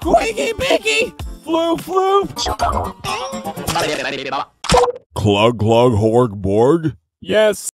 Squeaky Beaky! Floop Floop! Clog Clog Horg Borg? Yes.